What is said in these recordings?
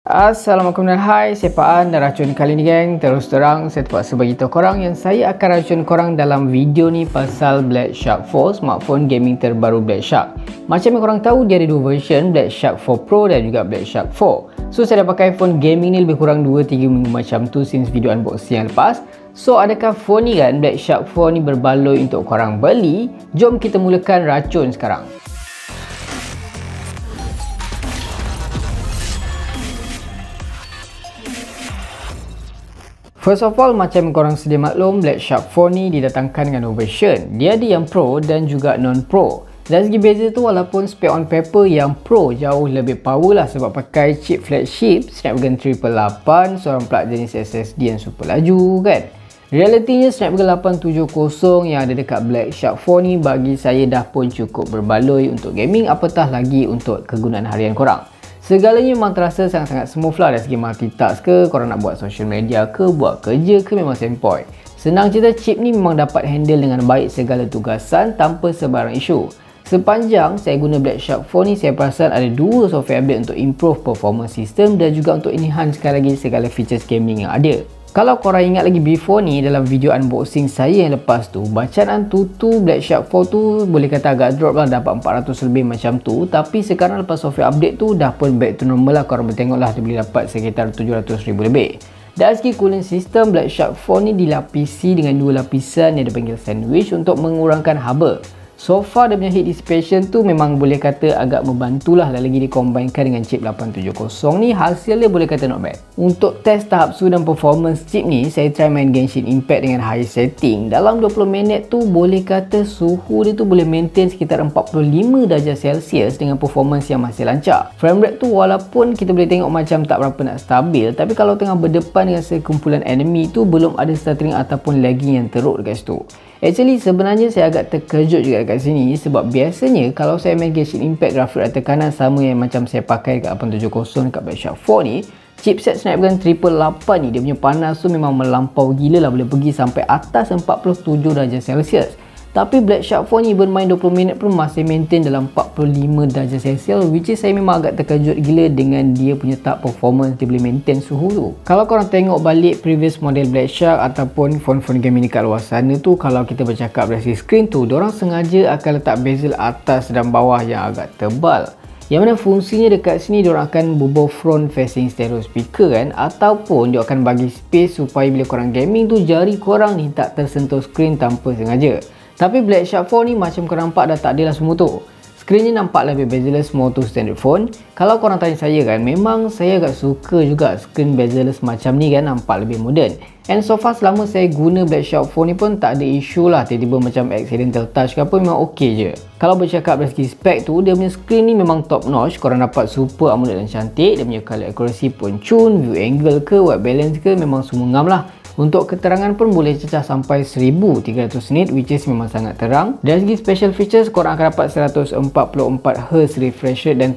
Assalamualaikum dan hai, sepaan dan racun kali ni geng. Terus terang saya terpaksa bagi tahu korang yang saya akan racun korang dalam video ni pasal Black Shark 4, smartphone gaming terbaru Black Shark. Macam yang korang tahu, dia ada dua version, Black Shark 4 Pro dan juga Black Shark 4. So saya dah pakai phone gaming ni lebih kurang 2-3 minggu macam tu since video unboxing yang lepas. So adakah phone ni kan, Black Shark 4 ni berbaloi untuk korang beli? Jom kita mulakan racun sekarang. First of all, macam korang sedia maklum, Black Shark 4 ni didatangkan dengan dua version. Dia ada yang Pro dan juga non-Pro. Dari segi beza tu, walaupun spec on paper yang Pro jauh lebih power lah sebab pakai chip flagship Snapdragon 888, seorang plug jenis SSD yang super laju kan. Realitinya Snapdragon 870 yang ada dekat Black Shark 4 ni bagi saya dah pun cukup berbaloi untuk gaming, apatah lagi untuk kegunaan harian korang. Segalanya memang terasa sangat-sangat smooth lah dari segi multitask ke, korang nak buat social media ke, buat kerja ke, memang sempoi. Senang cerita, chip ni memang dapat handle dengan baik segala tugasan tanpa sebarang isu. Sepanjang saya guna Black Shark 4 ni, saya perasan ada dua software update untuk improve performance system dan juga untuk enhancekan lagi segala features gaming yang ada. Kalau korang ingat lagi before ni, dalam video unboxing saya yang lepas tu, bacaan tutu Black Shark 4 tu boleh kata agak drop lah, dapat 400 lebih macam tu. Tapi sekarang lepas software update tu dah pun back to normal lah. Korang boleh tengok lah, dia boleh dapat sekitar 700,000 lebih. Dari segi cooling system, Black Shark 4 ni dilapisi dengan dua lapisan yang dipanggil sandwich untuk mengurangkan haba. So far dia punya heat dissipation tu memang boleh kata agak membantulah, dan lagi dikombainkan dengan chip 870 ni, hasilnya boleh kata not bad. Untuk test tahap suhu dan performance chip ni, saya try main Genshin Impact dengan high setting. Dalam 20 minit tu boleh kata suhu dia tu boleh maintain sekitar 45 darjah Celsius dengan performance yang masih lancar. Frame rate tu walaupun kita boleh tengok macam tak berapa nak stabil, tapi kalau tengah berdepan dengan sekumpulan enemy tu belum ada stuttering ataupun lagging yang teruk dekat situ. Actually sebenarnya saya agak terkejut juga dekat sini sebab biasanya kalau saya main Genshin Impact, grafik rata kanan sama yang macam saya pakai dekat 870 dekat Black Shark 4 ni, chipset Snapdragon 888 ni dia punya panas tu memang melampau gila lah, boleh pergi sampai atas 47 darjah Celsius. Tapi Black Shark 4 ni bermain 20 minit pun masih maintain dalam 45 darjah Celsius, which is saya memang agak terkejut gila dengan dia punya tahap performance dia boleh maintain suhu tu. Kalau korang tengok balik previous model Black Shark ataupun phone-phone gaming dekat luar sana tu, kalau kita bercakap dari segi screen tu, diorang sengaja akan letak bezel atas dan bawah yang agak tebal. Yang mana fungsinya dekat sini diorang akan bubuh front facing stereo speaker kan, ataupun dia akan bagi space supaya bila korang gaming tu jari korang ni tak tersentuh screen tanpa sengaja. Tapi Black Shark 4 ni macam korang nampak dah tak adalah semua tu. Screen ni nampak lebih bezel-less more to standard phone. Kalau korang tanya saya kan, memang saya agak suka juga screen bezel-less macam ni kan, nampak lebih modern. And so far selama saya guna Black Shark 4 ni pun tak ada isu lah, tiba-tiba macam accidental touch ke apa, memang ok je. Kalau bercakap dari segi spek tu, dia punya screen ni memang top notch. Korang dapat super AMOLED dan cantik. Dia punya color accuracy pun cun, view angle ke, white balance ke, memang semua ngam lah. Untuk keterangan pun boleh cecah sampai 1300 nit, which is memang sangat terang. Dari segi special features, korang akan dapat 144Hz refresh rate dan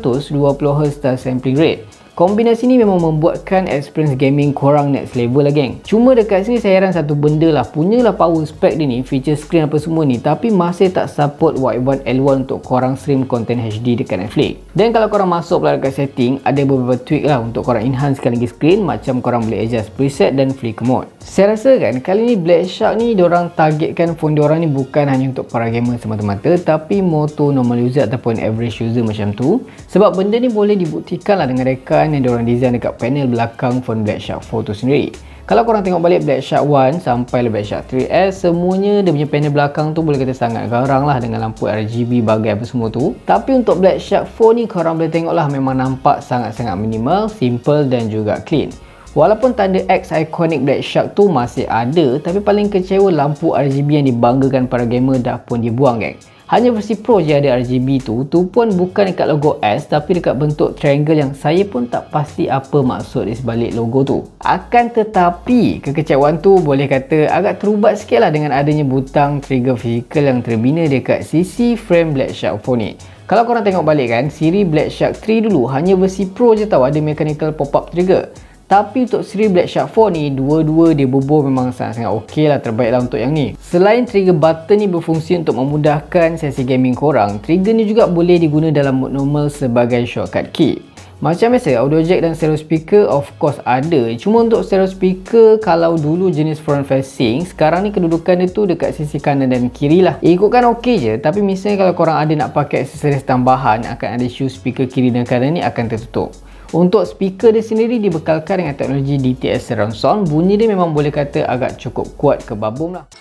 720Hz touch sampling rate. Kombinasi ni memang membuatkan experience gaming korang next level lah geng. Cuma dekat sini saya heran satu benda lah, punyalah power spec dia ni, feature screen apa semua ni, tapi masih tak support Wi-Fi L1 untuk korang stream content HD dekat Netflix. Dan kalau korang masuk pula dekat setting, ada beberapa tweak lah untuk korang enhancekan lagi screen, macam korang boleh adjust preset dan flicker mode. Saya rasa kan kali ni Black Shark ni diorang targetkan phone diorang ni bukan hanya untuk para gamer semata-mata, tapi more to normal user ataupun average user macam tu. Sebab benda ni boleh dibuktikan lah dengan rekan yang diorang design dekat panel belakang phone Black Shark 4 tu sendiri. Kalau korang tengok balik Black Shark 1 sampai Black Shark 3S, semuanya dia punya panel belakang tu boleh kata sangat garang lah dengan lampu RGB bagai apa semua tu. Tapi untuk Black Shark 4 ni korang boleh tengok lah, memang nampak sangat-sangat minimal, simple dan juga clean. Walaupun tanda X iconic Black Shark tu masih ada, tapi paling kecewa lampu RGB yang dibanggakan para gamer dah pun dibuang geng. Hanya versi Pro je ada RGB tu pun bukan dekat logo S, tapi dekat bentuk triangle yang saya pun tak pasti apa maksud di sebalik logo tu. Akan tetapi kekecewaan tu boleh kata agak terubat sikit lah dengan adanya butang trigger fizikal yang terbina dekat sisi frame Black Shark 4 ni. Kalau korang tengok balik kan, siri Black Shark 3 dulu hanya versi Pro je tahu ada mechanical pop-up trigger. Tapi untuk seri Black Shark 4 ni, dua-dua dia bubuh memang sangat-sangat ok lah, terbaik lah untuk yang ni. Selain trigger button ni berfungsi untuk memudahkan sesi gaming korang, trigger ni juga boleh diguna dalam mode normal sebagai shortcut key. Macam biasa, audio jack dan stereo speaker of course ada. Cuma untuk stereo speaker, kalau dulu jenis front facing, sekarang ni kedudukan dia tu dekat sisi kanan dan kiri lah. Ikutkan okey je, tapi misalnya kalau korang ada nak pakai aksesoris tambahan, akan ada shoe speaker kiri dan kanan ni akan tertutup. Untuk speaker dia sendiri dibekalkan dengan teknologi DTS surround sound. Bunyi dia memang boleh kata agak cukup kuat ke babum lah.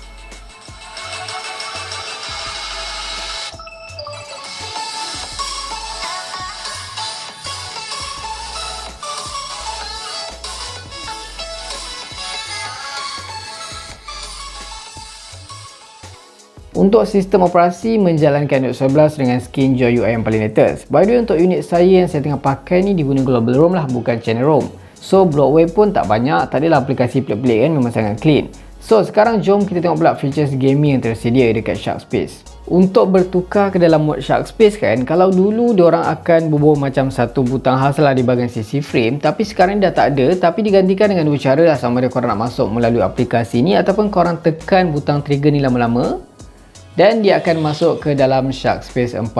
Untuk sistem operasi menjalankan Android 11 dengan skin Joy UI yang paling latest. By the way, untuk unit saya yang saya tengah pakai ni diguna global ROM lah, bukan channel ROM. So bloatware pun tak banyak, tak adalah aplikasi pelik-pelik kan, memang sangat clean. So sekarang jom kita tengok pula features gaming yang tersedia dekat Shark Space. Untuk bertukar ke dalam mode Shark Space kan, kalau dulu diorang akan bubuh macam satu butang khas lah di bahagian sisi frame, tapi sekarang dah tak ada, tapi digantikan dengan dua cara lah, sama ada korang nak masuk melalui aplikasi ni ataupun korang tekan butang trigger ni lama-lama dan dia akan masuk ke dalam Shark Space 4.0.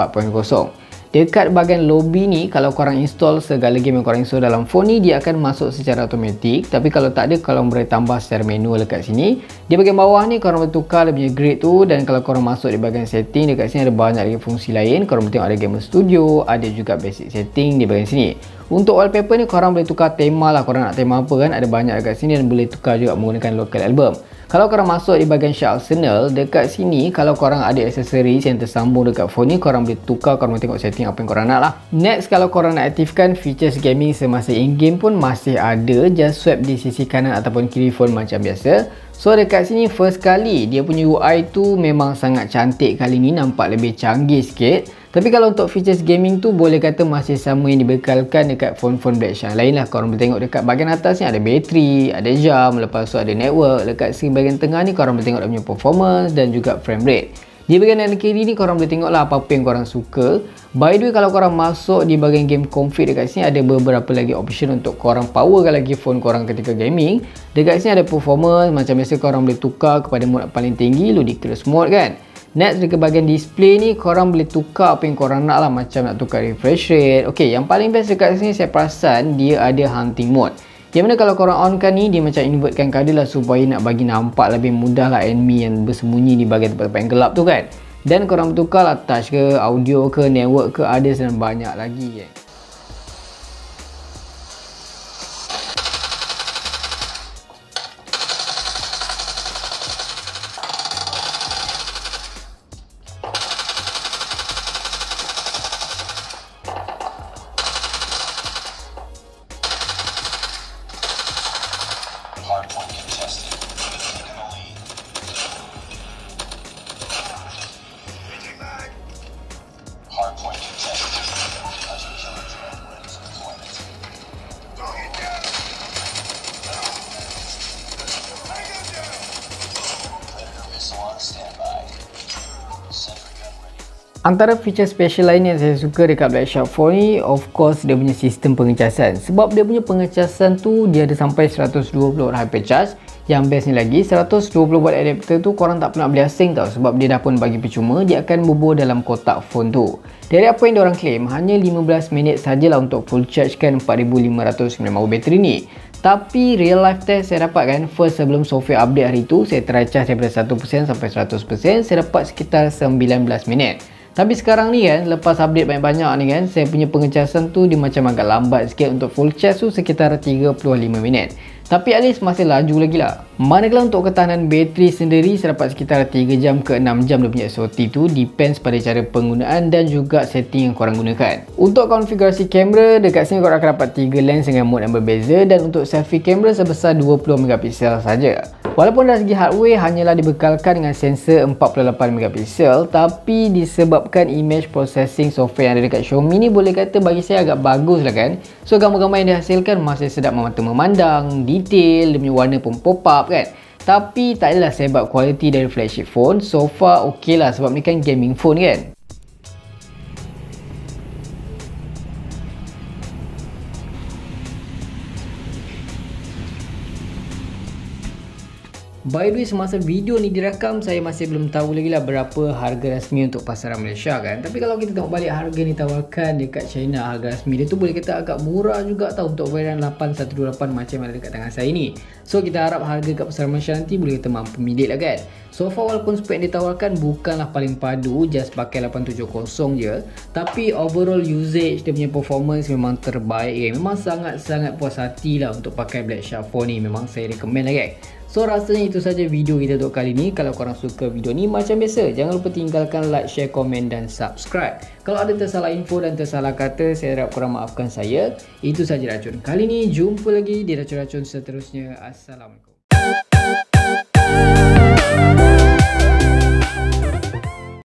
Dekat bahagian lobby ni, kalau korang install segala game yang korang install dalam phone ni, dia akan masuk secara automatik. Tapi kalau tak ada, korang boleh tambah secara manual dekat sini. Di bahagian bawah ni, korang boleh tukar dia punya grade tu. Dan kalau korang masuk di bahagian setting, dekat sini ada banyak lagi fungsi lain. Korang boleh tengok ada gamer studio, ada juga basic setting di bahagian sini. Untuk wallpaper ni, korang boleh tukar tema lah. Korang nak tema apa kan, ada banyak dekat sini dan boleh tukar juga menggunakan local album. Kalau korang masuk di bahagian Shark Arsenal, dekat sini kalau korang ada aksesoris yang tersambung dekat phone ni, korang boleh tukar, korang boleh tengok setting apa yang korang nak lah. Next, kalau korang nak aktifkan features gaming semasa in-game pun masih ada. Just swipe di sisi kanan ataupun kiri phone macam biasa. So dekat sini first kali, dia punya UI tu memang sangat cantik kali ni, nampak lebih canggih sikit. Tapi kalau untuk features gaming tu boleh kata masih sama yang dibekalkan dekat phone-phone flagship lain lah. Korang boleh tengok dekat bahagian atas ni ada bateri, ada jam, lepas tu ada network. Dekat sini bahagian tengah ni korang boleh tengok dia punya performance dan juga frame rate. Di bahagian kanan kiri ni korang boleh tengok lah apa-apa yang korang suka. By the way, kalau korang masuk di bahagian game config dekat sini, ada beberapa lagi option untuk korang powerkan lagi phone korang ketika gaming. Dekat sini ada performance, macam biasa korang boleh tukar kepada mode paling tinggi, ludicrous mode kan. Next, dekat bahagian display ni korang boleh tukar apa yang korang nak lah, macam nak tukar refresh rate. Ok, yang paling best dekat sini saya perasan dia ada hunting mode, yang mana kalau korang on kan ni, dia macam invertkan kadar lah supaya nak bagi nampak lebih mudah lah enemy yang bersembunyi di bahagian tempat-tempat yang gelap tu kan. Dan korang bertukar lah touch ke, audio ke, network ke, ada dan banyak lagi kan. Antara feature special lain yang saya suka dekat Black Shark 4 ni, of course dia punya sistem pengecasan. Sebab dia punya pengecasan tu dia ada sampai 120 watt hypercharge. Yang best ni lagi, 120 watt adapter tu korang tak pernah beli asing tau, sebab dia dah pun bagi percuma, dia akan bubuh dalam kotak phone tu. Dari apa yang diorang claim, hanya 15 minit sajalah untuk full charge kan 4500 mAh bateri ni. Tapi real life test saya dapat kan, first sebelum software update hari tu, saya try charge daripada 1% sampai 100%, saya dapat sekitar 19 minit. Tapi sekarang ni kan, lepas update banyak-banyak ni kan, saya punya pengecasan tu dia macam agak lambat sikit. Untuk full charge tu sekitar 35 minit. Tapi at least masih laju lagi lah. Manakala untuk ketahanan bateri sendiri, saya dapat sekitar 3 jam ke 6 jam dia punya SOT tu. Depends pada cara penggunaan dan juga setting yang korang gunakan. Untuk konfigurasi kamera, dekat sini korang akan dapat 3 lens dengan mode yang berbeza. Dan untuk selfie kamera sebesar 20 megapiksel saja. Walaupun dari segi hardware hanyalah dibekalkan dengan sensor 48 megapiksel, tapi disebabkan image processing software yang ada dekat Xiaomi ni boleh kata bagi saya agak bagus lah kan. So gambar-gambar yang dihasilkan masih sedap mata memandang, detail, dia punya warna pun pop up kan. Tapi tak adalah sebab kualiti dari flagship phone. So far ok lah, sebab ni kan gaming phone kan. By the way, semasa video ni direkam, saya masih belum tahu lagi lah berapa harga rasmi untuk pasaran Malaysia kan. Tapi kalau kita tengok balik harga ni tawarkan dekat China, harga rasmi dia tu boleh kata agak murah juga tau untuk varian 8128 macam yang ada dekat tangan saya ni. So kita harap harga kat pasaran Malaysia nanti boleh kita mampu milik lah kan. So far walaupun spek yang ditawarkan bukanlah paling padu, just pakai 870 je, tapi overall usage dia punya performance memang terbaik. Memang sangat-sangat puas hati lah untuk pakai Black Shark 4 ni. Memang saya recommend lah kan. So rasanya itu saja video kita untuk kali ni. Kalau korang suka video ni macam biasa, jangan lupa tinggalkan like, share, komen dan subscribe. Kalau ada tersalah info dan tersalah kata, saya harap korang maafkan saya. Itu saja racun kali ni. Jumpa lagi di racun-racun seterusnya. Assalamualaikum.